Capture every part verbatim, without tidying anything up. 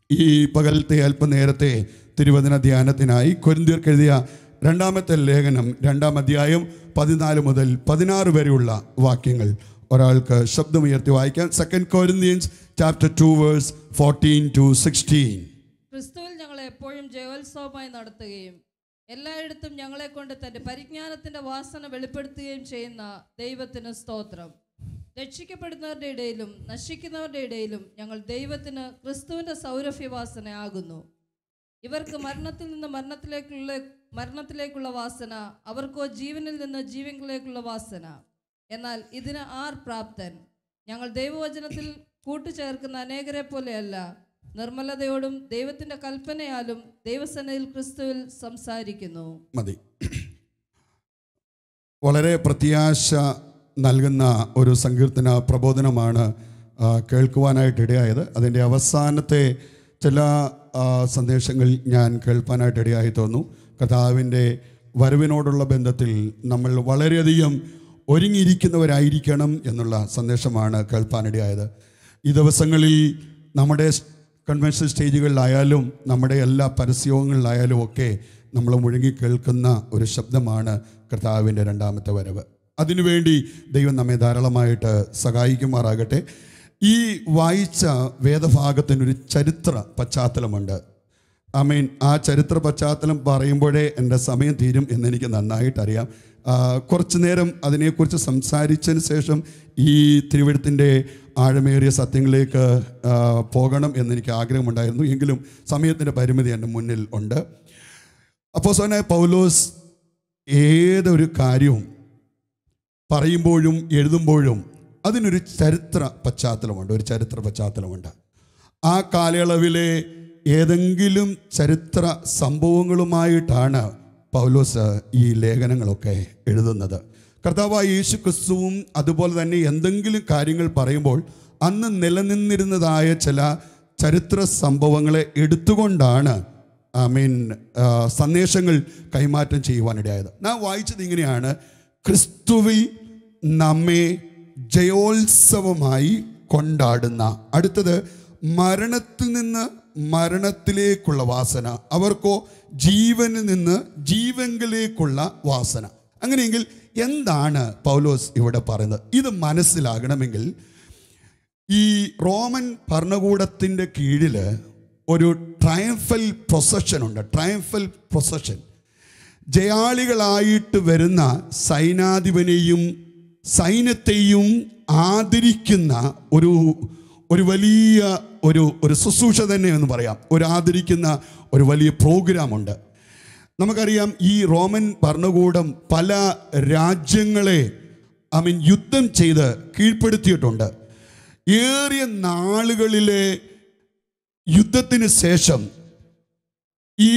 ഈ പകലത്തെ അല്പനേരത്തെ തിരുവചന ധ്യാനത്തിനായി കൊരിന്ത്യർക്ക് എഴുതിയ രണ്ടാമത്തെ ലേഖനം രണ്ടാം അധ്യായം പതിനാല് മുതൽ പതിനാറ് വരെയുള്ള വാക്യങ്ങൾ ഒരാൾക്ക് ശബ്ദമുയർത്തി വായിക്കാം. Second Corinthians chapter two verse fourteen to sixteen. ക്രിസ്തുവിൽ ഞങ്ങളെ എപ്പോഴും ജയോത്സവമായി നടത്തുകയും എല്ലായിടത്തും ഞങ്ങളെ കൊണ്ട് തന്റെ പരിജ്ഞാനത്തിന്റെ വാസന വെളിപ്പെടുത്തുകയും ചെയ്യുന്ന ദൈവത്തിന് സ്തോത്രം. രക്ഷിക്കപ്പെടുന്നവരുടെ ഇടയിലും നശിക്കുന്നവരുടെ ഇടയിലും ഞങ്ങൾ ദൈവത്തിന് ക്രിസ്തുവിന്റെ സൗരഭ്യവാസനയാകുന്നു. ഇവർക്ക് മരണത്തിൽ നിന്ന് മരണത്തിലേക്കുള്ള മരണത്തിലേക്കുള്ള വാസന, അവർക്കോ ജീവനിൽ നിന്ന് ജീവനിലേക്കുള്ള വാസന. എന്നാൽ ഇതിന് ആർ പ്രാപ്തൻ? ഞങ്ങൾ ദൈവവചനത്തിൽ കൂട്ടുചേർക്കുന്ന അനേകരെ പോലെയല്ല, നിർമ്മലതയോടും ദൈവത്തിന്റെ കൽപ്പനയാലും ദൈവസന്നിധിയിൽ ക്രിസ്തുവിൽ സംസാരിക്കുന്നു. മതി. വളരെ പ്രത്യാശ നൽകുന്ന ഒരു സങ്കീർത്തന പ്രബോധനമാണ് കേൾക്കുവാനായിട്ട് ഇടയായത്. അതിൻ്റെ അവസാനത്തെ ചില സന്ദേശങ്ങൾ ഞാൻ കേൾപ്പാനായിട്ട് ഇടയായി തോന്നുന്നു. കർത്താവിൻ്റെ വരവിനോടുള്ള ബന്ധത്തിൽ നമ്മൾ വളരെയധികം ഒരുങ്ങിയിരിക്കുന്നവരായിരിക്കണം എന്നുള്ള സന്ദേശമാണ് കേൾപ്പാനിടയായത്. ഈ ദിവസങ്ങളിൽ നമ്മുടെ കൺവെൻഷൻ സ്റ്റേജുകളിലായാലും നമ്മുടെ എല്ലാ പരസ്യങ്ങളിലായാലും ഒക്കെ നമ്മൾ മുഴുകി കേൾക്കുന്ന ഒരു ശബ്ദമാണ് കർത്താവിൻ്റെ രണ്ടാമത്തെ വരവ്. അതിനുവേണ്ടി ദൈവം നമ്മെ ധാരാളമായിട്ട് സഹായിക്കുമാറാകട്ടെ. ഈ വായിച്ച വേദഭാഗത്തിനൊരു ചരിത്ര പശ്ചാത്തലമുണ്ട്. ഐ മീൻ ആ ചരിത്ര പശ്ചാത്തലം പറയുമ്പോഴേ എൻ്റെ സമയം തീരും എന്നെനിക്ക് നന്നായിട്ടറിയാം. കുറച്ചു നേരം അതിനെക്കുറിച്ച് സംസാരിച്ചതിന് ശേഷം ഈ തിരുവെഴുത്തിൻ്റെ ആഴമേറിയ സത്യങ്ങളിലേക്ക് പോകണം എന്നെനിക്ക് ആഗ്രഹമുണ്ടായിരുന്നു. എങ്കിലും സമയത്തിൻ്റെ പരിമിതി എൻ്റെ മുന്നിൽ ഉണ്ട്. അപ്പോസ്തലനായ പൗലോസ് ഏതൊരു കാര്യവും പറയുമ്പോഴും എഴുതുമ്പോഴും അതിനൊരു ചരിത്ര പശ്ചാത്തലമുണ്ട് ഒരു ചരിത്ര പശ്ചാത്തലമുണ്ട് ആ കാലയളവിലെ ഏതെങ്കിലും ചരിത്ര സംഭവങ്ങളുമായിട്ടാണ് പൗലോസ് ഈ ലേഖനങ്ങളൊക്കെ എഴുതുന്നത്. കർത്താവായ യേശു ക്രിസ്തുവും അതുപോലെ തന്നെ എന്തെങ്കിലും കാര്യങ്ങൾ പറയുമ്പോൾ അന്ന് നിലനിന്നിരുന്നതായ ചില ചരിത്ര സംഭവങ്ങളെ എടുത്തുകൊണ്ടാണ് ഐ മീൻ സന്ദേശങ്ങൾ കൈമാറ്റം ചെയ്യുവാനിടയായത്. ഞാൻ വായിച്ചത് ഇങ്ങനെയാണ്: ക്രിസ്തുവിൽ നമ്മെ ജയോത്സവമായി കൊണ്ടാടുന്ന. അടുത്തത്, മരണത്തിൽ നിന്ന് മരണത്തിലേക്കുള്ള വാസന, അവർക്കോ ജീവനിൽ നിന്ന് ജീവങ്കിലേക്കുള്ള വാസന. അങ്ങനെയെങ്കിൽ എന്താണ് പൗലോസ് ഇവിടെ പറയുന്നത്? ഇത് മനസ്സിലാകണമെങ്കിൽ ഈ റോമൻ ഭരണകൂടത്തിൻ്റെ കീഴിൽ ഒരു ട്രയംഫൽ പ്രൊസഷൻ ഉണ്ട്. ട്രയംഫൽ പ്രൊസഷൻ ജയാളികളായിട്ട് വരുന്ന സൈനാധിപനെയും സൈന്യത്തെയും ആദരിക്കുന്ന ഒരു ഒരു വലിയ ഒരു ഒരു ശുശ്രൂഷ തന്നെ എന്ന് പറയാം. ഒരു ആദരിക്കുന്ന ഒരു വലിയ പ്രോഗ്രാമുണ്ട്. നമുക്കറിയാം, ഈ റോമൻ ഭരണകൂടം പല രാജ്യങ്ങളെ ഐ മീൻ യുദ്ധം ചെയ്ത് കീഴ്പ്പെടുത്തിയിട്ടുണ്ട്. ഏറിയ നാളുകളിലെ യുദ്ധത്തിന് ശേഷം ഈ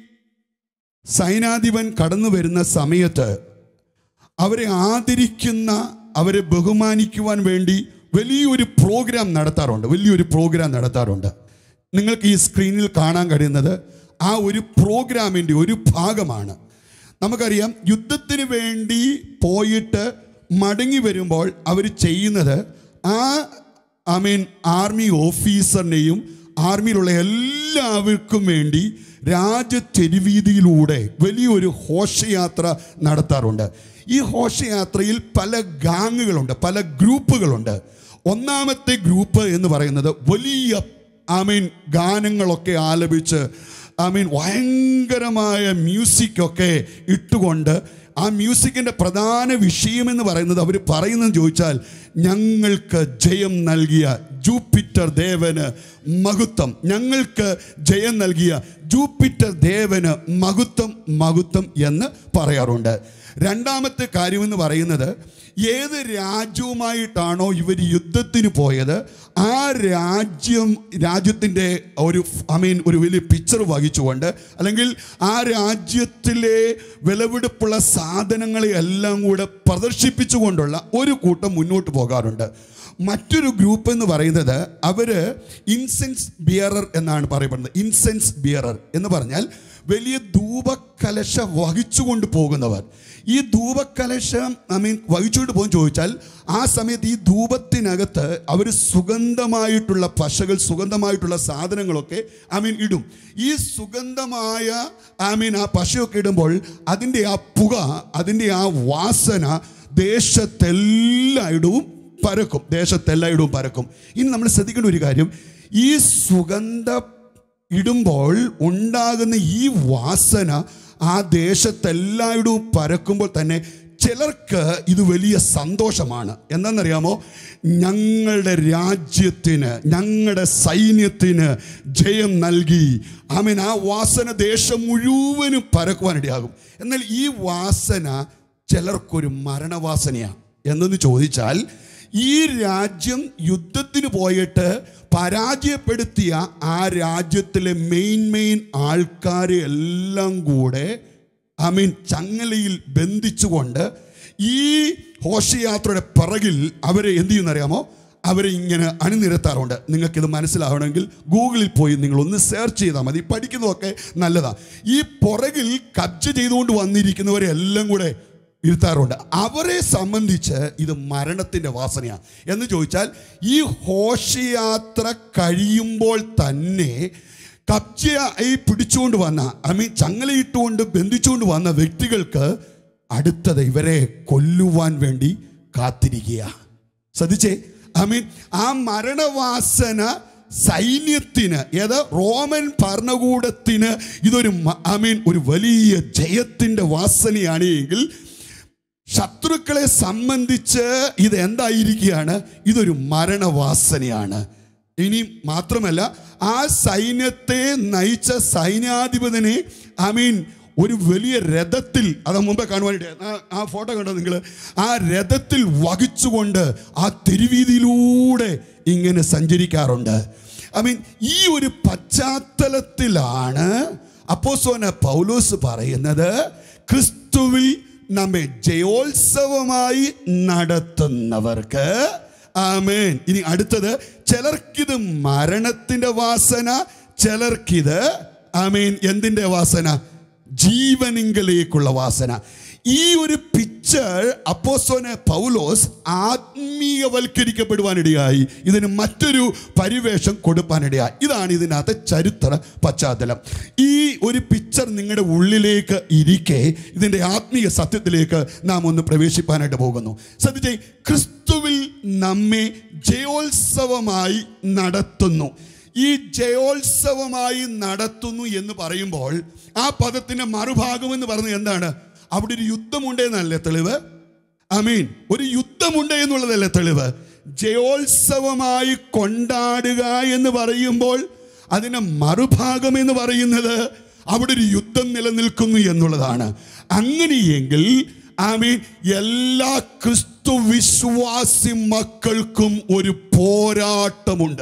സൈനാധിപൻ കടന്നു വരുന്ന സമയത്ത് അവരെ ആദരിക്കുന്ന, അവരെ ബഹുമാനിക്കുവാൻ വേണ്ടി വലിയൊരു പ്രോഗ്രാം നടത്താറുണ്ട് വലിയൊരു പ്രോഗ്രാം നടത്താറുണ്ട് നിങ്ങൾക്ക് ഈ സ്ക്രീനിൽ കാണാൻ കഴിയുന്നത് ആ ഒരു പ്രോഗ്രാമിൻ്റെ ഒരു ഭാഗമാണ്. നമുക്കറിയാം, യുദ്ധത്തിന് വേണ്ടി പോയിട്ട് മടങ്ങി വരുമ്പോൾ അവർ ചെയ്യുന്നത് ആ ഐ മീൻ ആർമി ഓഫീസറിനെയും ആർമിയിലുള്ള എല്ലാവർക്കും വേണ്ടി രാജ്യത്തെരുവീതിയിലൂടെ വലിയൊരു ഘോഷയാത്ര നടത്താറുണ്ട്. ഈ ഘോഷയാത്രയിൽ പല ഗാങ്ങുകളുണ്ട്, പല ഗ്രൂപ്പുകളുണ്ട്. ഒന്നാമത്തെ ഗ്രൂപ്പ് എന്ന് പറയുന്നത് വലിയ ഐ മീൻ ഗാനങ്ങളൊക്കെ ആലപിച്ച് ഐ മീൻ ഭയങ്കരമായ മ്യൂസിക്കൊക്കെ ഇട്ടുകൊണ്ട്, ആ മ്യൂസിക്കിൻ്റെ പ്രധാന വിഷയമെന്ന് പറയുന്നത് അവർ പറയുന്നതെന്ന് ചോദിച്ചാൽ, ഞങ്ങൾക്ക് ജയം നൽകിയ ജൂപ്പിറ്റർ ദേവന് മഹത്വം, ഞങ്ങൾക്ക് ജയം നൽകിയ ജൂപ്പിറ്റർ ദേവന് മഹത്വം മഹത്വം എന്ന് പറയാറുണ്ട്. രണ്ടാമത്തെ കാര്യമെന്ന് പറയുന്നത്, ഏത് രാജ്യവുമായിട്ടാണോ ഇവർ യുദ്ധത്തിന് പോയത് ആ രാജ്യം രാജ്യത്തിൻ്റെ ഒരു ഐ മീൻ ഒരു വലിയ പിക്ചർ വഹിച്ചുകൊണ്ട്, അല്ലെങ്കിൽ ആ രാജ്യത്തിലെ വിലപിടിപ്പുള്ള സാധനങ്ങളെ എല്ലാം കൂടെ പ്രദർശിപ്പിച്ചുകൊണ്ടുള്ള ഒരു കൂട്ടം മുന്നോട്ട് പോകാറുണ്ട്. മറ്റൊരു ഗ്രൂപ്പ് എന്ന് പറയുന്നത് അവർ ഇൻസെൻസ് ബിയറർ എന്നാണ് പറയപ്പെടുന്നത്. ഇൻസെൻസ് ബിയറർ എന്ന് പറഞ്ഞാൽ വലിയ ധൂപക്കലശ വഹിച്ചുകൊണ്ട് പോകുന്നവർ. ഈ ധൂപക്കലശം ഐ മീൻ വഹിച്ചുകൊണ്ട് എന്തുകൊണ്ട് പോകും ചോദിച്ചാൽ, ആ സമയത്ത് ഈ ധൂപത്തിനകത്ത് അവർ സുഗന്ധമായിട്ടുള്ള പശകൾ, സുഗന്ധമായിട്ടുള്ള സാധനങ്ങളൊക്കെ ഐ മീൻ ഇടും. ഈ സുഗന്ധമായ ഐ മീൻ ആ പശയൊക്കെ ഇടുമ്പോൾ അതിൻ്റെ ആ പുക, അതിൻ്റെ ആ വാസന ദേശത്തെല്ലായിടവും പരക്കും, ദേശത്തെല്ലായിടവും പരക്കും. ഇനി നമ്മൾ ശ്രദ്ധിക്കേണ്ട ഒരു കാര്യം, ഈ സുഗന്ധം ഇടുമ്പോൾ ഉണ്ടാകുന്ന ഈ വാസന ആ ദേശത്തെല്ലായിടവും പരക്കുമ്പോൾ തന്നെ ചിലർക്ക് ഇത് വലിയ സന്തോഷമാണ്. എന്താണെന്നറിയാമോ? ഞങ്ങളുടെ രാജ്യത്തിന്, ഞങ്ങളുടെ സൈന്യത്തിന് ജയം നൽകി. ആമേൻ. ആ വാസന ദേശം മുഴുവനും പരക്കുവാനിടയാകും. എന്നാൽ ഈ വാസന ചിലർക്കൊരു മരണവാസനയാണ്. എന്തെന്ന് ചോദിച്ചാൽ, ഈ രാജ്യം യുദ്ധത്തിന് പോയിട്ട് പരാജയപ്പെടുത്തിയ ആ രാജ്യത്തിലെ മെയിൻ മെയിൻ ആൾക്കാരെ എല്ലാം കൂടെ ഐ മീൻ ചങ്ങലയിൽ ബന്ധിച്ചുകൊണ്ട് ഈ ഘോഷയാത്രയുടെ പിറകിൽ അവരെ എന്ത് ചെയ്യുന്നറിയാമോ? അവരെ ഇങ്ങനെ അണിനിരത്താറുണ്ട്. നിങ്ങൾക്കിത് മനസ്സിലാവണമെങ്കിൽ ഗൂഗിളിൽ പോയി നിങ്ങളൊന്ന് സെർച്ച് ചെയ്താൽ മതി. പഠിക്കുന്നതൊക്കെ നല്ലതാണ്. ഈ പുറകിൽ കബ്ജ ചെയ്തുകൊണ്ട് വന്നിരിക്കുന്നവരെ എല്ലാം കൂടെ ഇരുത്താറുണ്ട്. അവരെ സംബന്ധിച്ച് ഇത് മരണത്തിൻ്റെ വാസനയാണ്. എന്ന് ചോദിച്ചാൽ, ഈ ഘോഷയാത്ര കഴിയുമ്പോൾ തന്നെ കബ്ജയായി പിടിച്ചുകൊണ്ട് വന്ന ഐ മീൻ ചങ്ങലയിട്ടുകൊണ്ട് ബന്ധിച്ചുകൊണ്ട് വന്ന വ്യക്തികൾക്ക് അടുത്തത് ഇവരെ കൊല്ലുവാൻ വേണ്ടി കാത്തിരിക്കുക. ശ്രദ്ധിച്ചേ, ഐ മീൻ ആ മരണവാസന സൈന്യത്തിന്, ഏത് റോമൻ ഭരണകൂടത്തിന് ഇതൊരു ഐ മീൻ ഒരു വലിയ ജയത്തിൻ്റെ വാസനയാണ് എങ്കിൽ, ശത്രുക്കളെ സംബന്ധിച്ച് ഇത് എന്തായിരിക്കുകയാണ്? ഇതൊരു മരണവാസനയാണ്. ഇനി മാത്രമല്ല, ആ സൈന്യത്തെ നയിച്ച സൈന്യാധിപതിനെ ഐ മീൻ ഒരു വലിയ രഥത്തിൽ, അത് മുമ്പേ കാണുവാനായിട്ട് ആ ഫോട്ടോ കണ്ടോ നിങ്ങൾ? ആ രഥത്തിൽ വഹിച്ചുകൊണ്ട് ആ തെരുവീതിയിലൂടെ ഇങ്ങനെ സഞ്ചരിക്കാറുണ്ട്. ഐ മീൻ ഈ ഒരു പശ്ചാത്തലത്തിലാണ് അപ്പോസ്തലനായ പൗലോസ് പറയുന്നത്, ക്രിസ്തുവിൽ നമ്മെ ജയോത്സവമായി നടത്തുന്നവർക്ക് ആമേൻ. ഇനി അടുത്തത്, ചിലർക്കിത് മരണത്തിന്റെ വാസന, ചിലർക്കിത് ആമേൻ എന്തിൻ്റെ വാസന? ജീവനിങ്കലേക്കുള്ള വാസന. ഈ ഒരു പിക്ചർ അപ്പോസ്തലനായ പൗലോസ് ആത്മീയവൽക്കരിക്കപ്പെടുവാനിടയായി. ഇതിന് മറ്റൊരു പരിവേഷം കൊടുക്കാനിടയായി. ഇതാണ് ഇതിനകത്ത് ചരിത്ര പശ്ചാത്തലം. ഈ ഒരു പിക്ചർ നിങ്ങളുടെ ഉള്ളിലേക്ക് ഇരിക്കെ ഇതിൻ്റെ ആത്മീയ സത്യത്തിലേക്ക് നാം ഒന്ന് പ്രവേശിപ്പാനായിട്ട് പോകുന്നു. ശ്രദ്ധിച്ചേ, ക്രിസ്തുവിൽ നമ്മെ ജയോത്സവമായി നടത്തുന്നു. ഈ ജയോത്സവമായി നടത്തുന്നു എന്ന് പറയുമ്പോൾ ആ പദത്തിൻ്റെ മറുഭാഗം എന്ന് പറയുന്നത് എന്താണ്? അവിടെ ഒരു യുദ്ധമുണ്ട് എന്നല്ലേ തെളിവ്? ഐ മീൻ ഒരു യുദ്ധമുണ്ട് എന്നുള്ളതല്ലേ തെളിവ്? ജയോത്സവമായി കൊണ്ടാടുക എന്ന് പറയുമ്പോൾ അതിൻ്റെ മറുഭാഗം എന്ന് പറയുന്നത് അവിടെ ഒരു യുദ്ധം നിലനിൽക്കുന്നു എന്നുള്ളതാണ്. അങ്ങനെയെങ്കിൽ ഐ മീൻ എല്ലാ ക്രിസ്തു വിശ്വാസി മക്കൾക്കും ഒരു പോരാട്ടമുണ്ട്.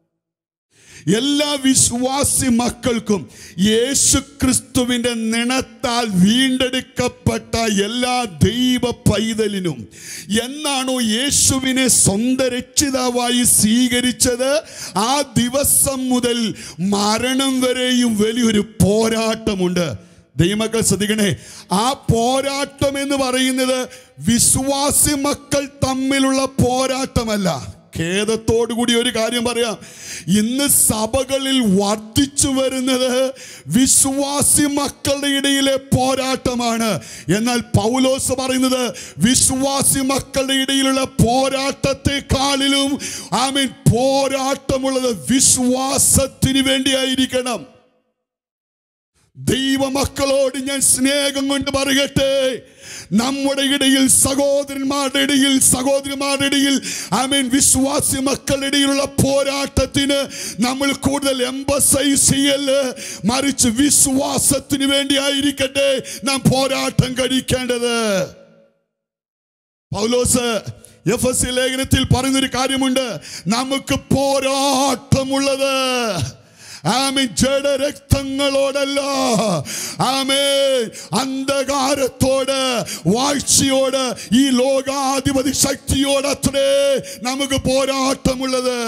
എല്ലാ വിശ്വാസി മക്കൾക്കും, യേശു ക്രിസ്തുവിൻ്റെ നിണത്താൽ വീണ്ടെടുക്കപ്പെട്ട എല്ലാ ദൈവ പൈതലിനും, എന്നാണോ യേശുവിനെ സ്വന്തം രക്ഷിതാവായി സ്വീകരിച്ചത് ആ ദിവസം മുതൽ മരണം വരെയും വലിയൊരു പോരാട്ടമുണ്ട്. ദൈവമക്കൾ ശ്രദ്ധിക്കണേ, ആ പോരാട്ടം എന്ന് പറയുന്നത് വിശ്വാസി മക്കൾ തമ്മിലുള്ള പോരാട്ടമല്ല. ഖേദത്തോടു കൂടി ഒരു കാര്യം പറയാം, ഇന്ന് സഭകളിൽ വർദ്ധിച്ചു വരുന്നത് വിശ്വാസി മക്കളുടെ ഇടയിലെ പോരാട്ടമാണ്. എന്നാൽ പൗലോസ് പറയുന്നത് വിശ്വാസി മക്കളുടെ ഇടയിലുള്ള പോരാട്ടത്തെക്കാളിലും ആമേൻ പോരാട്ടമുള്ളത് വിശ്വാസത്തിന് വേണ്ടിയായിരിക്കണം. ദൈവമക്കളോട് ഞാൻ സ്നേഹം കൊണ്ട് പറയട്ടെ, നമ്മുടെ ഇടയിൽ, സഹോദരന്മാരുടെ ഇടയിൽ, സഹോദരിമാരുടെ ഇടയിൽ ആമേൻ വിശ്വാസി മക്കളുടെ ഇടയിലുള്ള പോരാട്ടത്തിന് നമ്മൾ കൂടുതൽ എംഫസൈസ് ചെയ്യല്ല, മറിച്ച് വിശ്വാസത്തിന് വേണ്ടി ആയിരിക്കട്ടെ നാം പോരാട്ടം കഴിക്കേണ്ടത്. പൗലോസ് എഫെസ്യ ലേഖനത്തിൽ പറയുന്നൊരു കാര്യമുണ്ട്, നമുക്ക് പോരാട്ടമുള്ളത് ആമേൻ ജഡരക്തങ്ങളോടല്ല, ആമേൻ അന്ധകാരത്തോട്, വാഴ്ചയോട്, ഈ ലോകാധിപതി ശക്തിയോട് അത്രേ നമുക്ക് പോരാട്ടമുള്ളത്.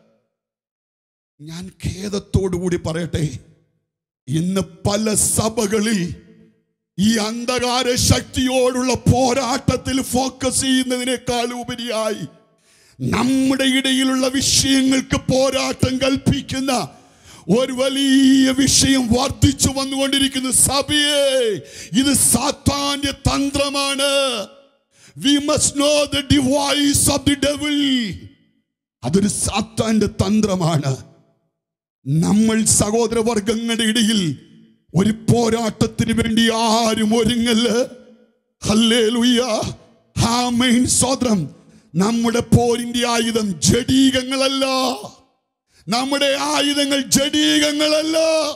ഞാൻ ഖേദത്തോടു കൂടി പറയട്ടെ, ഇന്ന് പല സഭകളിൽ ഈ അന്ധകാര ശക്തിയോടുള്ള പോരാട്ടത്തിൽ ഫോക്കസ് ചെയ്യുന്നതിനേക്കാൾ ഉപരിയായി നമ്മുടെ ഇടയിലുള്ള വിഷയങ്ങൾക്ക് പോരാട്ടം കൽപ്പിക്കുന്ന ഒരു വലിയ വിഷയം വർദ്ധിച്ചു വന്നുകൊണ്ടിരിക്കുന്നു. സഭയെ, ഇത് സാത്താന്റെ തന്ത്രമാണ്. We must know the device of the devil. അതൊരു സാത്താന്റെ തന്ത്രമാണ്. നമ്മൾ സഹോദരവർഗങ്ങളുടെ ഇടയിൽ ഒരു പോരാട്ടത്തിന് വേണ്ടി ആരും ഒരുങ്ങല്ല. ഹല്ലേലൂയ, ആമേൻ. സ്വതന്ത്രം. നമ്മുടെ പോരിന്റെ ആയുധം ജഡീകങ്ങളല്ല. നമ്മുടെ ആയുധങ്ങൾ ജഡീകങ്ങളല്ല.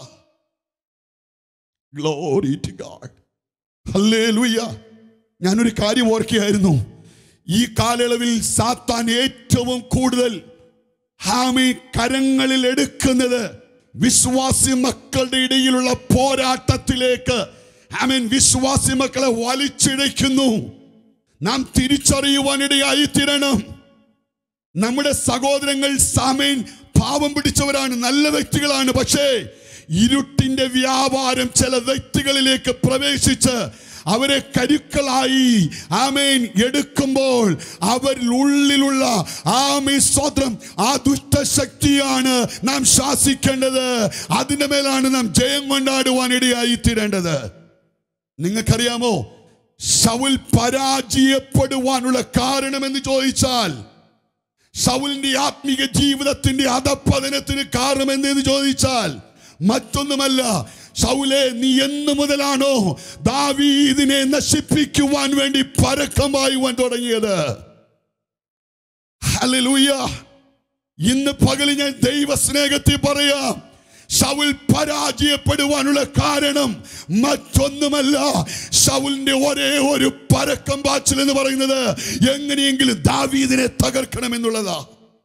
Glory to God. ഹല്ലേലൂയ. ഞാനൊരു കാര്യം ഓർക്കുകയായിരുന്നു. ഈ കാലയളവിൽ സാത്താൻ ഏറ്റവും കൂടുതൽ ഹാമി കരങ്ങളിൽ എടുക്കുന്നത് വിശ്വാസി മക്കളുടെ ഇടയിലുള്ള പോരാട്ടത്തിലേക്ക് ആമേൻ വിശ്വാസി മക്കളെ വലിച്ചിഴയ്ക്കുന്നു. നാം തിരിച്ചറിയുവാനിടയായി തീരണം. നമ്മുടെ സഹോദരങ്ങൾ സാമേൻ പാവം പിടിച്ചവരാണ്, നല്ല വ്യക്തികളാണ്. പക്ഷേ ഇരുട്ടിന്റെ വ്യാപാരം ചില വ്യക്തികളിലേക്ക് പ്രവേശിച്ച് അവരെ കരുക്കളായി ആമേൻ എടുക്കുമ്പോൾ അവരിൽ ഉള്ളിലുള്ള ആമേൻ സ്വതന്ത്രം ആ ദുഷ്ടശക്തിയാണ് നാം ശാസിക്കേണ്ടത്. അതിന്റെ മേലാണ് നാം ജയം കൊണ്ടാടുവാൻ ഇടയായി തീരേണ്ടത്. നിങ്ങൾക്കറിയാമോ ശൗൽ പരാജയപ്പെടുവാനുള്ള കാരണമെന്ന് ചോദിച്ചാൽ, ശൗലിന്റെ ആത്മീക ജീവിതത്തിന്റെ അധപ്പതനത്തിന് കാരണം എന്തെന്ന് ചോദിച്ചാൽ മറ്റൊന്നുമല്ല, ശൗലേ, നീ എന്ന് മുതലാണോ ദാവീദിനെ നശിപ്പിക്കുവാൻ വേണ്ടി പരക്കം പായുവാൻ തുടങ്ങിയത്? ഹല്ലേലൂയ. ഇന്ന് പകല് ഞാൻ ദൈവസ്നേഹത്തിൽ പറയാം, ശൗൽ പരാജയപ്പെടുവാനുള്ള കാരണം മറ്റൊന്നുമല്ല, ശൗലിന്റെ ഒരേ ഒരു പരക്കം പാച്ചിൽ എന്ന് പറയുന്നത് എങ്ങനെയെങ്കിലും ദാവീദിനെ തകർക്കണം എന്നുള്ളതാ.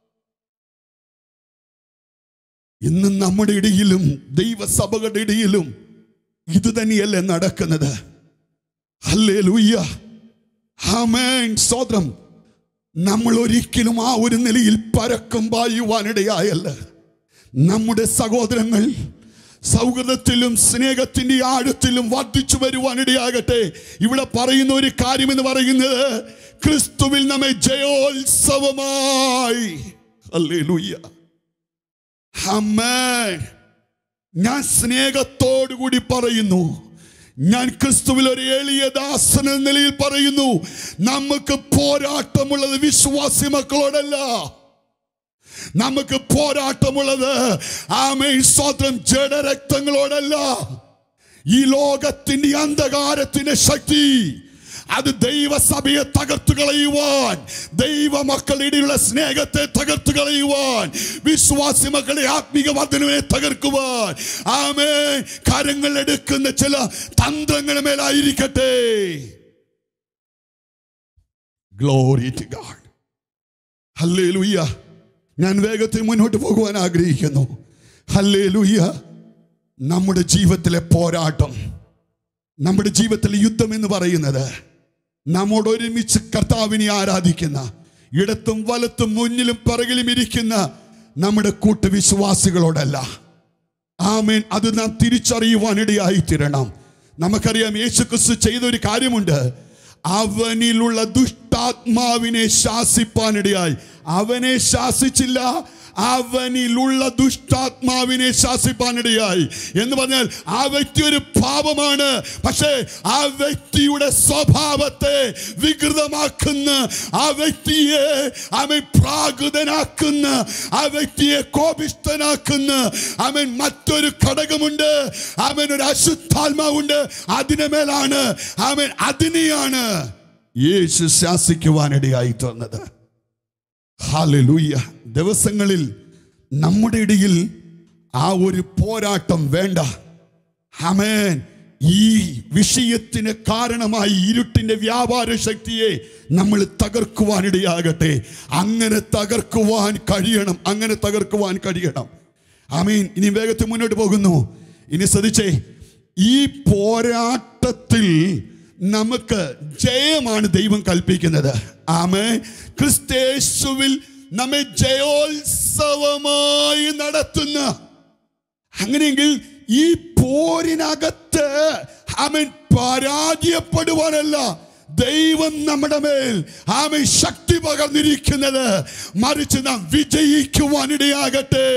ഇന്ന് നമ്മുടെ ഇടയിലും ദൈവസഭകളുടെ ഇടയിലും ഇത് തന്നെയല്ലേ നടക്കുന്നത്? ഹല്ലേലൂയ, ആമേൻ. സ്വതന്ത്രം. നമ്മൾ ഒരിക്കലും ആ ഒരു നിലയിൽ പരക്കം പായുവാനിടയായല്ല. നമ്മുടെ സഹോദരങ്ങൾ സൗഹൃദത്തിലും സ്നേഹത്തിന്റെ ആഴത്തിലും വർദ്ധിച്ചു വരുവാനിടയാകട്ടെ. ഇവിടെ പറയുന്ന ഒരു കാര്യം എന്ന് പറയുന്നത് ക്രിസ്തുവിൽ നമ്മെ ജയോത്സവമായി. ഹല്ലേലൂയ, ആമേൻ. ഞാൻ സ്നേഹത്തോടുകൂടി പറയുന്നു, ഞാൻ ക്രിസ്തുവിൽ ഒരു എളിയ ദാസൻ എന്ന നിലയിൽ പറയുന്നു, നമുക്ക് പോരാട്ടമുള്ളത് വിശ്വാസി മക്കളോടല്ല. നമുക്ക് പോരാട്ടമുള്ളത് ആമേൻ സ്വതന്ത്രം ജഡരക്തങ്ങളോടല്ല. ഈ ലോകത്തിന്റെ അന്ധകാരത്തിന്റെ ശക്തി അത് ദൈവസഭയെ തകർത്തു കളയുവാൻ, ദൈവ മക്കളുടെയുള്ള സ്നേഹത്തെ തകർത്തു കളയുവാൻ, വിശ്വാസി മക്കളുടെ ആത്മീക വർദ്ധനവിനെ തകർക്കുവാൻ ആമേൻ കരങ്ങൾ എടുക്കുന്ന ചില തന്ത്രങ്ങളുടെ മേലായിരിക്കട്ടെ. Glory to God. ഹല്ലേലൂയ. ഞാൻ വേഗത്തിൽ മുന്നോട്ട് പോകുവാൻ ആഗ്രഹിക്കുന്നു. ഹല്ലേലൂയ. നമ്മുടെ ജീവിതത്തിലെ പോരാട്ടം, നമ്മുടെ ജീവിതത്തിലെ യുദ്ധം എന്ന് പറയുന്നത് നമ്മോട് ഒരുമിച്ച് കർത്താവിനെ ആരാധിക്കുന്ന, ഇടത്തും വലത്തും മുന്നിലും പിറകിലും ഇരിക്കുന്ന നമ്മുടെ കൂട്ടുവിശ്വാസികളോടല്ല. ആമേൻ. അത് നാം തിരിച്ചറിയുവാനിടയായി തീരണം. നമുക്കറിയാം യേശുക്രിസ്തു ചെയ്ത ഒരു കാര്യമുണ്ട്. അവനിലുള്ള ദുഷ്ടാത്മാവിനെ ശാസിപ്പാനിടയായി. അവനെ ശാസിച്ചില്ല, അവനിലുള്ള ദുഷ്ടാത്മാവിനെ ശാസിപ്പാനിടയായി. എന്ന് പറഞ്ഞാൽ ആ വ്യക്തി ഒരു പാപമാണ്, പക്ഷേ ആ വ്യക്തിയുടെ സ്വഭാവത്തെ വികൃതമാക്കുന്ന, ആ വ്യക്തിയെ അവൻ പ്രാകൃതനാക്കുന്ന, ആ വ്യക്തിയെ കോപിഷ്ഠനാക്കുന്ന അവൻ മറ്റൊരു ഘടകമുണ്ട്. അവൻ ഒരു അശുദ്ധാത്മാവുണ്ട്. അതിന് മേലാണ് അവൻ, അതിനെയാണ് യേശു ശാസിക്കുവാനിടയായി തീർന്നത്. ഹല്ലേലൂയ. ദിവസങ്ങളിൽ നമ്മുടെ ഇടയിൽ ആ ഒരു പോരാട്ടം വേണ്ട. ആമേൻ. ഈ വിഷയത്തിന് കാരണമായി ഇരുട്ടിന്റെ വ്യാപാര ശക്തിയെ നമ്മൾ തകർക്കുവാനിടയാകട്ടെ. അങ്ങനെ തകർക്കുവാൻ കഴിയണം, അങ്ങനെ തകർക്കുവാൻ കഴിയണം. ആമേൻ. ഇനി വേഗത്തിൽ മുന്നോട്ട് പോകുന്നു. ഇനി ശ്രദ്ധിച്ചേ, ഈ പോരാട്ടത്തിൽ നമുക്ക് ജയമാണ് ദൈവം കൽപ്പിക്കുന്നത്. ആമേൻ. ക്രിസ്തയേശുവിൽ നമ്മെ ജയോത്സവമായി നടത്തുന്ന, അങ്ങനെയെങ്കിൽ ഈ പോരിനകത്ത് ആമേൻ പരാജയപ്പെടുവാനല്ല ദൈവം നമ്മുടെ മേൽ ആമേൻ ശക്തി പകർന്നിരിക്കുന്നത്, മറിച്ച് നാം വിജയിക്കുവാനിടയാകട്ടെ.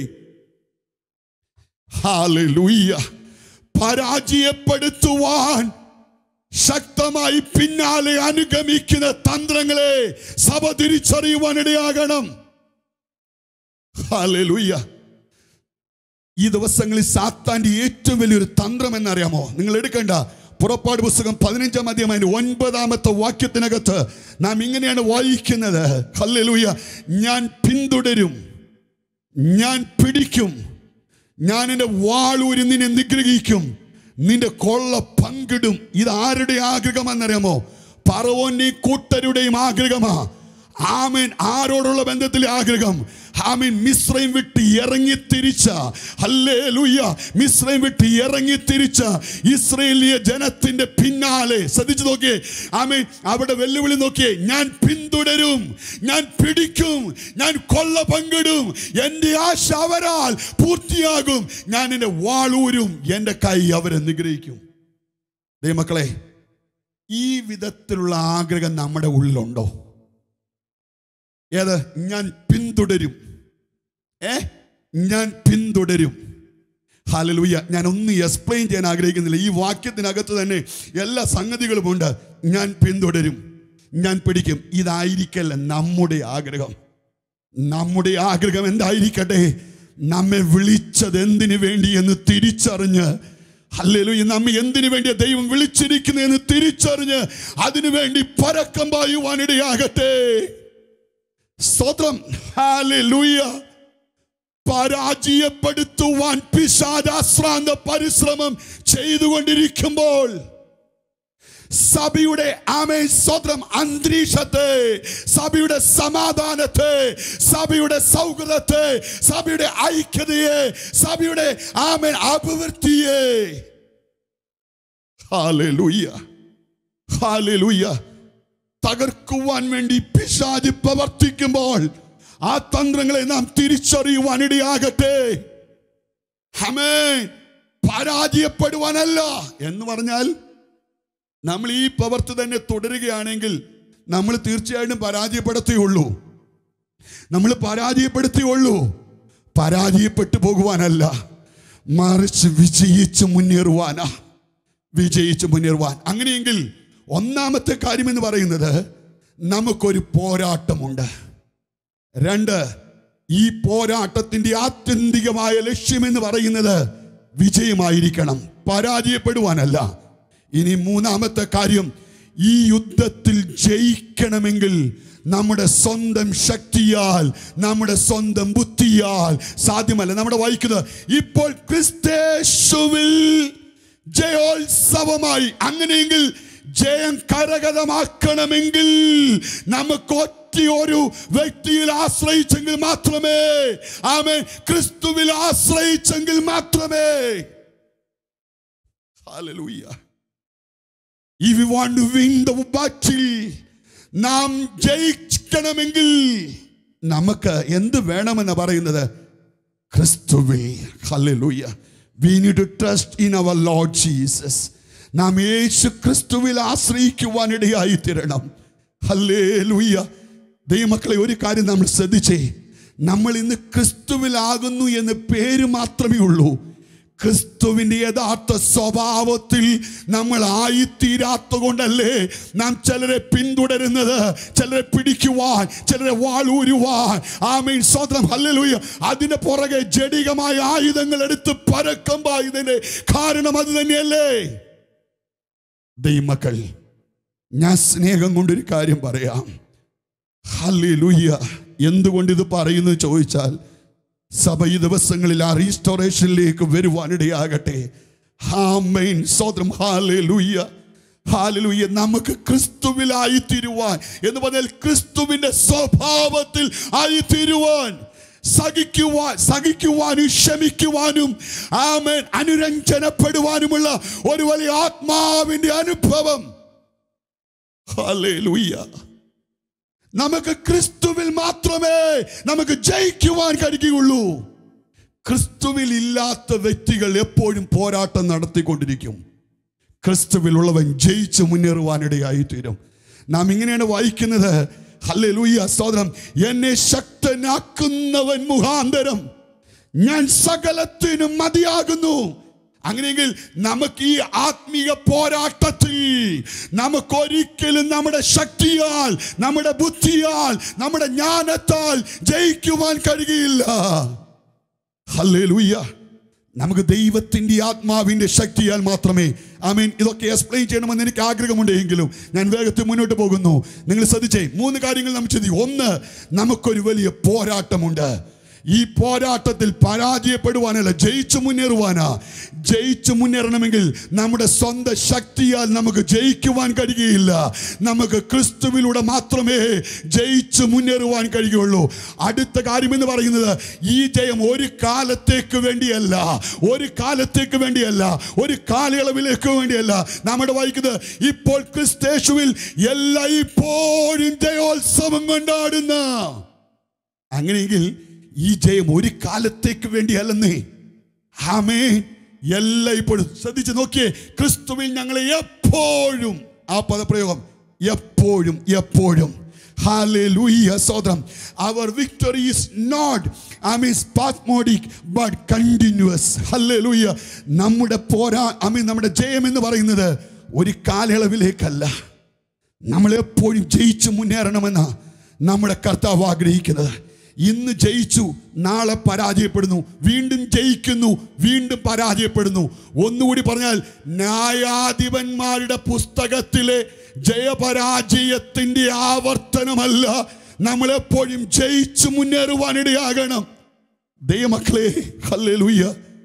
ഹല്ലേലൂയ. പരാജയപ്പെടുത്തുവാൻ ശക്തമായി പിന്നാലെ അനുഗമിക്കുന്ന തന്ത്രങ്ങളെ സഭ തിരിച്ചറിയുവാനിടയാകണം. ഹല്ലേലൂയ. ഈ ദിവസങ്ങളിൽ സാത്താന്റെ ഏറ്റവും വലിയൊരു തന്ത്രം എന്നറിയാമോ? നിങ്ങൾ എടുക്കേണ്ട പുറപ്പാട് പുസ്തകം പതിനഞ്ചാം അധ്യായം അതിന്റെ ഒൻപതാമത്തെ വാക്യത്തിനകത്ത് നാം ഇങ്ങനെയാണ് വായിക്കുന്നത്. ഹല്ലേലൂയ. ഞാൻ പിന്തുടരും, ഞാൻ പിടിക്കും, ഞാൻ എൻ്റെ വാളൂരി നിന്നെ നിഗ്രഹിക്കും, നിന്റെ കൊള്ള പങ്കിടും. ഇത് ആരുടെ ആഗ്രഹമെന്നറിയാമോ? ഫറവോന്റെയും കൂട്ടരുടെയും ആഗ്രഹമാ. ആമേൻ. ആരോടുള്ള ബന്ധത്തിലെ ആഗ്രഹം? ആമേൻ. മിസ്രൈം വിട്ട് ഇറങ്ങി തിരിച്ച, ഹല്ലേലൂയ, മിസ്രൈം വിട്ട് ഇറങ്ങി തിരിച്ച ഇസ്രായേലിയ ജനത്തിന്റെ പിന്നാലെ ശ്രദ്ധിച്ചു നോക്കിയേ. ആമേൻ. അവിടെ വെല്ലുവിളി നോക്കിയേ. ഞാൻ പിന്തുടരും, ഞാൻ പിടിക്കും, ഞാൻ കൊള്ള പങ്കിടും, എൻ്റെ ആശ അവരാൽ പൂർത്തിയാകും, ഞാൻ എൻ്റെ വാളൂരും, എൻ്റെ കൈ അവരെ നിഗ്രഹിക്കും. ദൈവമക്കളെ, ഈ വിധത്തിലുള്ള ആഗ്രഹം നമ്മുടെ ഉള്ളിലുണ്ടോ? ഏത്? ഞാൻ പിന്തുടരും. ഏ ഞാൻ പിന്തുടരും. ഹല്ലേലൂയ. ഞാൻ ഒന്നും എക്സ്പ്ലെയിൻ ചെയ്യാൻ ആഗ്രഹിക്കുന്നില്ല. ഈ വാക്യത്തിനകത്ത് തന്നെ എല്ലാ സംഗതികളുമുണ്ട്. ഞാൻ പിന്തുടരും, ഞാൻ പിടിക്കും. ഇതായിരിക്കല്ല നമ്മുടെ ആഗ്രഹം. നമ്മുടെ ആഗ്രഹം എന്തായിരിക്കട്ടെ? നമ്മെ വിളിച്ചത് എന്തിനു വേണ്ടി എന്ന് തിരിച്ചറിഞ്ഞ്, ഹല്ലേലൂയ, നമ്മെ എന്തിനു വേണ്ടി ദൈവം വിളിച്ചിരിക്കുന്നു എന്ന് തിരിച്ചറിഞ്ഞ് അതിനു വേണ്ടി പരക്കം പായുവാനിടയാകട്ടെ. സ്തോത്രം. ഹല്ലേലൂയ. പരാജയപ്പെടുത്തുവാൻ പിശാചാശ്രാന്ത പരിശ്രമം ചെയ്തുകൊണ്ടിരിക്കുമ്പോൾ സഭയുടെ ആമേൻ സ്തോത്രം അന്തരീക്ഷത്തെ, സഭയുടെ സമാധാനത്തെ, സഭയുടെ സൗഹൃദത്തെ, സഭയുടെ ഐക്യതയെ, സഭയുടെ ആമേൻ അഭിവൃദ്ധിയെ, ഹല്ലേലൂയ, ഹല്ലേലൂയ, തകർക്കുവാൻ വേണ്ടി പിശാച് പ്രവർത്തിക്കുമ്പോൾ ആ തന്ത്രങ്ങളെ നാം തിരിച്ചറിയുവാനിടയാകട്ടെ. ആമേൻ. പരാജയപ്പെടുവാനല്ല എന്ന് പറഞ്ഞാൽ നമ്മൾ ഈ പ്രവൃത്തി തന്നെ തുടരുകയാണെങ്കിൽ നമ്മൾ തീർച്ചയായിട്ടും പരാജയപ്പെടുത്തിയുള്ളൂ. നമ്മൾ പരാജയപ്പെടുത്തിയുള്ളൂ. പരാജയപ്പെട്ടു പോകുവാനല്ല, മറിച്ച് വിജയിച്ച് മുന്നേറുവാനാ. വിജയിച്ച് മുന്നേറുവാൻ. അങ്ങനെയെങ്കിൽ ഒന്നാമത്തെ കാര്യം എന്ന് പറയുന്നത് നമുക്കൊരു പോരാട്ടമുണ്ട്. രണ്ട്, ഈ പോരാട്ടത്തിന്റെ ആത്യന്തികമായ ലക്ഷ്യം എന്ന് പറയുന്നത് വിജയമായിരിക്കണം, പരാജയപ്പെടുവാനല്ല. ഇനി മൂന്നാമത്തെ കാര്യം, ഈ യുദ്ധത്തിൽ ജയിക്കണമെങ്കിൽ നമ്മുടെ സ്വന്തം ശക്തിയാൽ, നമ്മുടെ സ്വന്തം ബുദ്ധിയാൽ സാധ്യമല്ല. നമ്മുടെ വായിക്കുന്നത് ഇപ്പോൾ ക്രിസ്തേശുവിൽ ജയോത്സവമായി. അങ്ങനെയെങ്കിൽ ജയം കരഗതമാക്കണമെങ്കിൽ നമുക്ക് ഒറ്റ ഒരു വ്യക്തിയിൽ ആശ്രയിച്ചെങ്കിൽ മാത്രമേ, ആമേൻ, ക്രിസ്തുവിൽ ആശ്രയിച്ചെങ്കിൽ മാത്രമേ. ഹല്ലേലൂയ. If we want to win the battle, നാം ജയിക്കണമെങ്കിൽ നമുക്ക് എന്ത് വേണമെന്ന് പറയുന്നത്? ക്രിസ്തുവിൽ. ഹല്ലേലൂയ. We need to trust in our Lord Jesus. നാം യേശു ക്രിസ്തുവിൽ ആശ്രയിക്കുവാനിടയായി തീരണം. ഹല്ലേലൂയ. ദൈവമക്കളെ, ഒരു കാര്യം നമ്മൾ ശ്രദ്ധിച്ചേ. നമ്മൾ ഇന്ന് ക്രിസ്തുവിലാകുന്നു എന്ന് പേര് മാത്രമേ ഉള്ളൂ. ക്രിസ്തുവിന്റെ യഥാർത്ഥ സ്വഭാവത്തിൽ നമ്മൾ ആയിത്തീരാത്ത കൊണ്ടല്ലേ നാം ചിലരെ പിന്തുടരുന്നത്, ചിലരെ പിടിക്കുവാൻ, ചിലരെ വാളൂരുവാൻ. ആമേൻ, സ്തോത്രം, ഹല്ലേലൂയ. അതിന്റെ പുറകെ ജഡികമായ ആയുധങ്ങൾ എടുത്ത് പരക്കം പായുന്നതിന്റെ കാരണം അത് തന്നെയല്ലേ? ദൈവമക്കൾ, ഞാൻ സ്നേഹം കൊണ്ടൊരു കാര്യം പറയാം. ഹല്ലേലൂയ. എന്തുകൊണ്ട് ഇത് പറയുന്നു ചോദിച്ചാൽ, സഭ ഈ ദിവസങ്ങളിൽ ആ റീസ്റ്റോറേഷനിലേക്ക് വരുവാനിടയാകട്ടെ. ആമേൻ, സ്തോത്രം, ഹല്ലേലൂയ, ഹല്ലേലൂയ. നമുക്ക് ക്രിസ്തുവിലായി തീരുവാൻ എന്ന് പറഞ്ഞാൽ ക്രിസ്തുവിന്റെ സ്വഭാവത്തിൽ ആയി തീരുവാൻ, സഹിക്കുവാൻ സഹിക്കുവാനും ക്ഷമിക്കുവാനും, ആമേൻ, അനുരഞ്ജനപ്പെടുവാനുമുള്ള ഒരു വലിയ ആത്മാവിന്റെ അനുഭവം. ഹല്ലേലൂയ. നമുക്ക് ക്രിസ്തുവിൽ മാത്രമേ നമുക്ക് ജയിക്കുവാൻ കഴിയുകയുള്ളൂ. ക്രിസ്തുവിൽ ഇല്ലാത്ത വ്യക്തികൾ എപ്പോഴും പോരാട്ടം നടത്തിക്കൊണ്ടിരിക്കും. ക്രിസ്തുവിലുള്ളവൻ ജയിച്ചു മുന്നേറുവാനിടയായി തീരും. നാം ഇങ്ങനെയാണ് വായിക്കുന്നത്. ഹല്ലേലൂയ, സ്തോത്രം. എന്നെ ശക്തനാക്കുന്നവൻ മുഖാന്തരം ഞാൻ സകലത്തിനും മതിയാകുന്നു. അങ്ങനെയെങ്കിൽ നമുക്ക് ഈ ആത്മീയ പോരാട്ടത്തിൽ നമുക്കൊരിക്കലും നമ്മുടെ ശക്തിയാൽ, നമ്മുടെ ബുദ്ധിയാൽ, നമ്മുടെ ജ്ഞാനത്താൽ ജയിക്കുവാൻ കഴിയില്ല. ഹല്ലേലൂയ. നമുക്ക് ദൈവത്തിൻ്റെ ആത്മാവിൻ്റെ ശക്തിയാൽ മാത്രമേ. ആമേൻ. ഇതൊക്കെ എക്സ്പ്ലെയിൻ ചെയ്യണമെന്ന് എനിക്ക് ആഗ്രഹമുണ്ടെങ്കിലും ഞാൻ വേഗത്തിൽ മുന്നോട്ട് പോകുന്നു. നിങ്ങൾ ശ്രദ്ധിച്ചേ, മൂന്ന് കാര്യങ്ങൾ നമ്മൾ ചിന്തിക്കും. ഒന്ന്, നമുക്കൊരു വലിയ പോരാട്ടമുണ്ട്. ഈ പോരാട്ടത്തിൽ പരാജയപ്പെടുവാനല്ല, ജയിച്ചു മുന്നേറുവാനാ. ജയിച്ചു മുന്നേറണമെങ്കിൽ നമ്മുടെ സ്വന്തം ശക്തിയാൽ നമുക്ക് ജയിക്കുവാൻ കഴിയുകയില്ല. നമുക്ക് ക്രിസ്തുവിലൂടെ മാത്രമേ ജയിച്ചു മുന്നേറുവാൻ കഴിയുകയുള്ളൂ. അടുത്ത കാര്യം എന്ന് പറയുന്നത്, ഈ ജയം ഒരു കാലത്തേക്ക് വേണ്ടിയല്ല, ഒരു കാലത്തേക്ക് വേണ്ടിയല്ല, ഒരു കാലയളവിലേക്ക് വേണ്ടിയല്ല. നമ്മുടെ വായിക്കുന്നത്, ഇപ്പോൾ ക്രിസ്തേശുവിൽ എല്ലാ ഇപ്പോഴും ജയോത്സവം കൊണ്ടാടുന്ന. അങ്ങനെയെങ്കിൽ ഈ ജയം ഒരു കാലത്തേക്ക് വേണ്ടിയല്ലെന്നേ. ആമേൻ. എല്ലാം ഇപ്പോഴും ശ്രദ്ധിച്ച് നോക്കിയേ. ക്രിസ്തുവിൽ ഞങ്ങളെ എപ്പോഴും, ആ പദപ്രയോഗം എപ്പോഴും, എപ്പോഴും. ഹല്ലേലൂയ, സ്തോത്രം. Our victory is not, I mean, spasmodic but continuous. ഹല്ലേലൂയ. നമ്മുടെ പോരാ I mean നമ്മുടെ ജയം എന്ന് പറയുന്നത് ഒരു കാലയളവിലേക്കല്ല, നമ്മളെപ്പോഴും ജയിച്ചു മുന്നേറണമെന്ന നമ്മുടെ കർത്താവ് ആഗ്രഹിക്കുന്നത്. ഇന്ന് ജയിച്ചു, നാളെ പരാജയപ്പെടുന്നു, വീണ്ടും ജയിക്കുന്നു, വീണ്ടും പരാജയപ്പെടുന്നു. ഒന്നുകൂടി പറഞ്ഞാൽ, ന്യായാധിപന്മാരുടെ പുസ്തകത്തിലെ ജയപരാജയത്തിൻ്റെ ആവർത്തനമല്ല, നമ്മളെപ്പോഴും ജയിച്ചു മുന്നേറുവാനിടയാകണം. ദൈവമക്കളെ, ഹല്ലേലൂയ,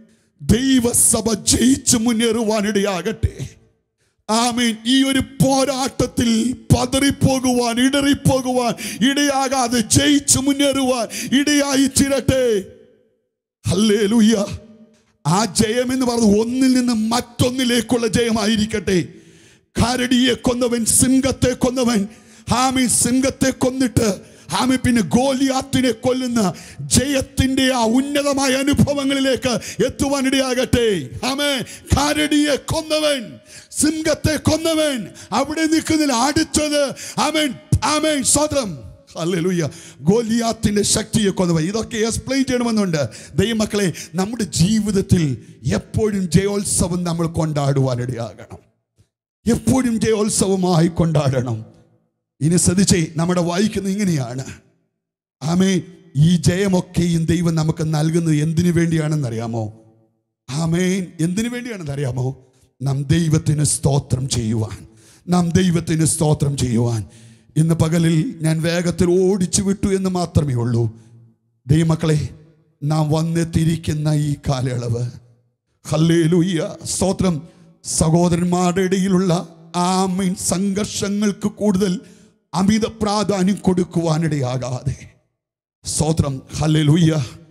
ദൈവസഭ ജയിച്ചു മുന്നേറുവാനിടയാകട്ടെ. ആമേൻ. ഈ ഒരു പോരാട്ടത്തിൽ പതറിപ്പോകുവാൻ, ഇടറിപ്പോകുവാൻ ഇടയാകാതെ ജയിച്ചു മുന്നേറുവാൻ ഇടയായി തീരട്ടെ. ഹല്ലേലൂയ. ആ ജയം എന്ന് പറയുന്നത് ഒന്നിൽ നിന്ന് മറ്റൊന്നിലേക്കുള്ള ജയമായിരിക്കട്ടെ. കരടിയെ കൊന്നവൻ, സിംഹത്തെ കൊന്നവൻ, ആമേൻ, സിംഹത്തെ കൊന്നിട്ട് ആമേൻ പിന്നെ ഗോലിയാത്തിനെ കൊല്ലുന്ന ജയത്തിന്റെ ആ ഉന്നതമായ അനുഭവങ്ങളിലേക്ക് എത്തുവാനിടയാകട്ടെ. ആമേൻ. കരടിയെ കൊന്നവൻ, സിംഹത്തെ കൊന്നവൻ, അവിടെ നിൽക്കുന്നില്ല, അടുത്തത് ആമേൻ, ആമേൻ, സ്തോത്രം, ഹല്ലേലൂയ, ഗോലിയാത്തിന്റെ ശക്തിയെ കൊന്നവൻ. ഇതൊക്കെ എക്സ്പ്ലെയിൻ ചെയ്യണമെന്നുണ്ട്. ദൈവമക്കളെ, നമ്മുടെ ജീവിതത്തിൽ എപ്പോഴും ജയോത്സവം നമ്മൾ കൊണ്ടാടുവാനിടയാകണം. എപ്പോഴും ജയോത്സവമായി കൊണ്ടാടണം. ഇനി ശ്രദ്ധിച്ചേ, നമ്മുടെ വായിക്കുന്നത് ഇങ്ങനെയാണ്. ആമേൻ. ഈ ജയമൊക്കെയും ദൈവം നമുക്ക് നൽകുന്നത് എന്തിനു വേണ്ടിയാണെന്നറിയാമോ? ആമേൻ. എന്തിനു വേണ്ടിയാണെന്ന് അറിയാമോ? നാം ദൈവത്തിന് സ്തോത്രം ചെയ്യുവാൻ, നാം ദൈവത്തിന് സ്തോത്രം ചെയ്യുവാൻ. ഇന്ന് പകലിൽ ഞാൻ വേഗത്തിൽ ഓടിച്ചു വിട്ടു എന്ന് മാത്രമേ ഉള്ളൂ. ദൈവമക്കളെ, നാം വന്നെത്തിയിരിക്കുന്ന ഈ കാലയളവ്, ഹല്ലേലൂയ, സ്തോത്രം, സഹോദരന്മാരുടെ ഇടയിലുള്ള ആമേൻ സംഘർഷങ്ങൾക്ക് കൂടുതൽ അമിത പ്രാധാന്യം കൊടുക്കുവാനിടയാകാതെ, സ്തോത്രം, ഹല്ലേലൂയ,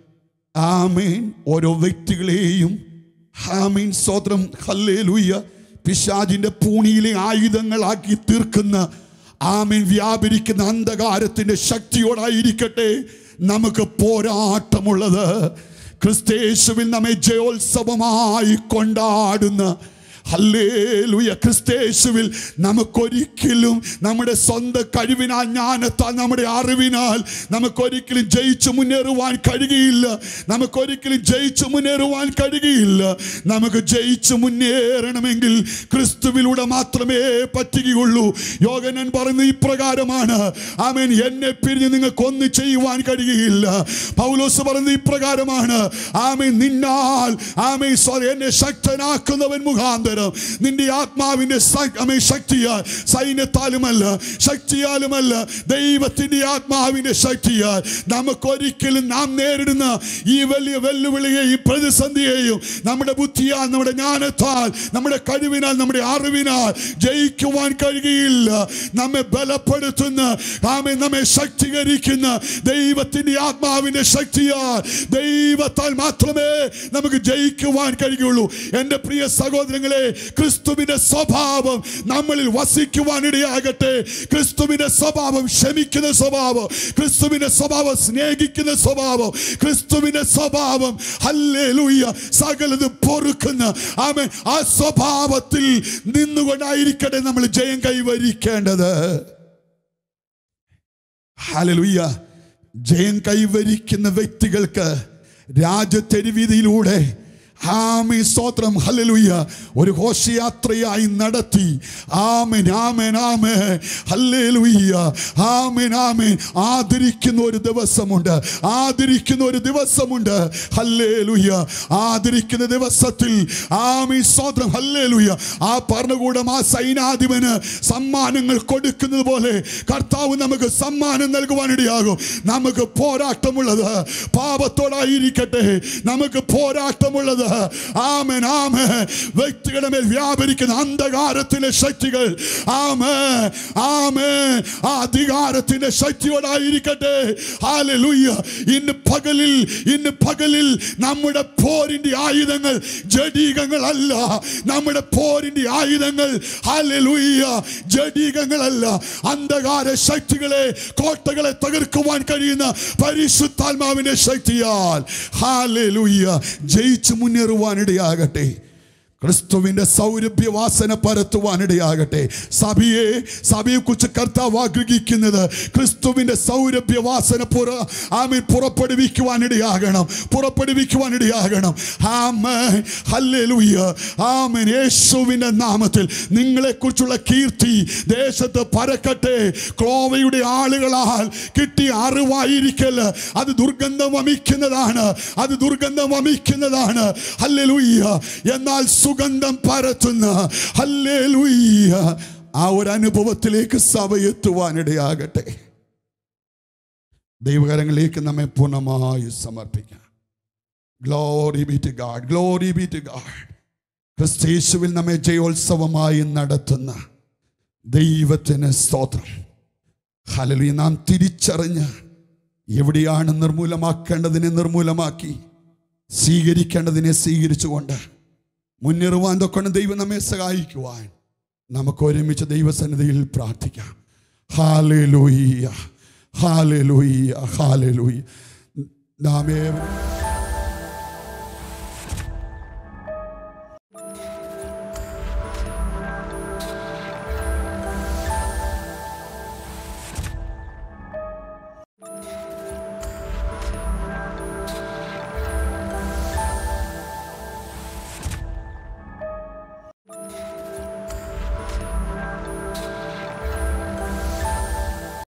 ആമേൻ, ഓരോ വ്യക്തികളെയും ആമേൻ, സ്തോത്രം, ഹല്ലേലൂയ, പിശാചിന്റെ പൂണിയിലെ ആയുധങ്ങളാക്കി തീർക്കുന്ന ആമേൻ വ്യാപരിക്കുന്ന അന്ധകാരത്തിന്റെ ശക്തിയോടായിരിക്കട്ടെ നമുക്ക് പോരാട്ടമുള്ളത്. ക്രിസ്തേശുവിൽ നമ്മെ ജയോത്സവമായി കൊണ്ടാടുന്ന, ഹല്ലേലൂയ, ക്രിസ്തേശുവിൽ നമുക്കൊരിക്കലും നമ്മുടെ സ്വന്തം കഴിവിനാൽ, ജ്ഞാനത്താൽ, നമ്മുടെ അറിവിനാൽ നമുക്കൊരിക്കലും ജയിച്ചു മുന്നേറുവാൻ കഴിയുകയില്ല. നമുക്കൊരിക്കലും ജയിച്ചു മുന്നേറുവാൻ കഴിയുകയില്ല. നമുക്ക് ജയിച്ചു മുന്നേറണമെങ്കിൽ ക്രിസ്തുവിലൂടെ മാത്രമേ പറ്റുകയുള്ളൂ. യോഹന്നാൻ പറയുന്നത് ഇപ്രകാരമാണ്. ആമേൻ. എന്നെ പിരിഞ്ഞ് നിങ്ങൾക്ക് ഒന്നും ചെയ്യുവാൻ കഴിയുകയില്ല. പൗലോസ് പറയുന്നത് ഇപ്രകാരമാണ്. ആമേൻ. നിന്നാൽ ആമേൻ എന്നെ ശക്തനാക്കുന്നവൻ മുഖാന്തരം, നിന്റെ ആത്മാവിന്റെ ശക്തിയാൽ, സൈന്യത്താലുമല്ല, ശക്തിയാലുമല്ല, ദൈവത്തിന്റെ ആത്മാവിന്റെ ശക്തിയാൽ നമുക്കൊരിക്കലും നാം നേരിടുന്ന ഈ വലിയ വെല്ലുവിളിയെയും പ്രതിസന്ധിയെയും നമ്മുടെ ബുദ്ധിയാൽ, നമ്മുടെ ജ്ഞാനത്താൽ, നമ്മുടെ കഴിവിനാൽ, നമ്മുടെ അറിവിനാൽ ജയിക്കുവാൻ കഴിയുകയില്ല. നമ്മെ ബലപ്പെടുത്തുന്ന, ആമേൻ, നമ്മെ ശക്തീകരിക്കുന്ന ദൈവത്തിന്റെ ആത്മാവിന്റെ ശക്തിയാൽ, ദൈവത്താൽ മാത്രമേ നമുക്ക് ജയിക്കുവാൻ കഴിയുള്ളൂ. എൻ്റെ പ്രിയ സഹോദരങ്ങളെ, ക്രിസ്തുവിന്റെ സ്വഭാവം നമ്മളിൽ വസിക്കുവാനിടയാകട്ടെ. ക്രിസ്തുവിന്റെ സ്വഭാവം ക്ഷമിക്കുന്ന സ്വഭാവം, ക്രിസ്തുവിന്റെ സ്വഭാവം സ്നേഹിക്കുന്ന സ്വഭാവം, ക്രിസ്തുവിന്റെ സ്വഭാവം ഹല്ലേലൂയ സകലത് പൊറുക്കുന്ന ആമേൻ ആ സ്വഭാവത്തിൽ നിന്നുകൊണ്ടായിരിക്കട്ടെ നമ്മൾ ജയം കൈവരിക്കേണ്ടത്. ഹല്ലേലൂയ. ജയം കൈവരിക്കുന്ന വ്യക്തികൾക്ക് രാജതെരുവീതിയിലൂടെ ആമേൻ സ്തോത്രം ഹല്ലേലൂയ ഒരു ഘോഷയാത്രയായി നടത്തി. ആമേൻ ആമേൻ ആമേൻ ഹല്ലേലൂയ ആമേൻ ആമേൻ ആദരിക്കുന്ന ഒരു ദിവസമുണ്ട്, ആദരിക്കുന്ന ഒരു ദിവസമുണ്ട്. ഹല്ലേലൂയ. ആദരിക്കുന്ന ദിവസത്തിൽ ആമേൻ സ്തോത്രം ഹല്ലേലൂയ ആ ഭരണകൂടം ആ സൈനാധിപന് സമ്മാനങ്ങൾ കൊടുക്കുന്നത് പോലെ കർത്താവ് നമുക്ക് സമ്മാനം നൽകുവാനിടയാകും. നമുക്ക് പോരാട്ടമുള്ളത് പാപത്തോടായിരിക്കട്ടെ, നമുക്ക് പോരാട്ടമുള്ളത് ആമേൻ ആമേൻ വ്യക്തികളുടെ മേൽ വ്യാപരിക്കുന്ന അന്ധകാരത്തിന്റെ ശക്തികൾ ആമേൻ ആമേൻ ആ അധികാരത്തിന്റെ ശക്തിയോടായിരിക്കട്ടെ. ഹല്ലേലൂയ. ഇന്ന് പകലിൽ ഇന്ന് പകലിൽ നമ്മുടെ പോരിന്റെ ആയുധങ്ങൾ ജഡീകങ്ങളല്ല, നമ്മുടെ പോരിന്റെ ആയുധങ്ങൾ ഹല്ലേലൂയ ജഡീകങ്ങളല്ല. അന്ധകാര ശക്തികളെ കോട്ടകളെ തകർക്കുവാൻ കഴിയുന്ന പരിശുദ്ധാത്മാവിന്റെ ശക്തിയാൽ ഹല്ലേലൂയ ജയിച്ചു മുന്നേറുവാനിടയാകട്ടെ. ക്രിസ്തുവിന്റെ സൗരഭ്യവാസന പരത്തുവാനിടയാകട്ടെ. സഭയെ സഭയെ കുറിച്ച് കർത്താവ് ആഗ്രഹിക്കുന്നത് ക്രിസ്തുവിന്റെ സൗരഭ്യവാസന പുറ ആമേൻ പുറപ്പെടുവിക്കുവാനിടയാകണം, പുറപ്പെടുവിക്കുവാനിടയാകണം. ആമേൻ ഹല്ലേലൂയ ആമേൻ. യേശുവിന്റെ നാമത്തിൽ നിങ്ങളെ കുറിച്ചുള്ള കീർത്തി ദേശത്ത് പരക്കട്ടെ. ക്ലോവയുടെ ആളുകളാൽ കിട്ടിയ അറിവായിരിക്കല് അത് ദുർഗന്ധം വമിക്കുന്നതാണ്, അത് ദുർഗന്ധം വമിക്കുന്നതാണ്. ഹല്ലേലൂയ. എന്നാൽ സുഗന്ധം പരത്തുന്ന ഹല്ലേലൂയ ആ ഒരു അനുഭവത്തിലേക്ക് സഭ എത്തുവാനിടയാകട്ടെ. ദൈവകരങ്ങളിലേക്ക് നമ്മെ പൂർണ്ണമായി സമർപ്പിക്കാം. Glory be to God, glory be to God. ക്രിസ്തുയേശുവിൽ നമ്മെ ജയോത്സവമായി നടത്തുന്ന ദൈവത്തിന് സ്തോത്രം. ഹല്ലേലൂയ. നാം തിരിച്ചറിഞ്ഞ് എവിടെയാണ് നിർമൂലമാക്കേണ്ടതിനെ നിർമൂലമാക്കി സ്വീകരിക്കേണ്ടതിനെ സ്വീകരിച്ചുകൊണ്ട് മുന്നേറുവാൻ തൊക്കെ ദൈവം നമ്മെ സഹായിക്കുവാൻ നമുക്ക് ഒരുമിച്ച് ദൈവസന്നിധിയിൽ പ്രാർത്ഥിക്കാം. Hallelujah, hallelujah, hallelujah. നാമേ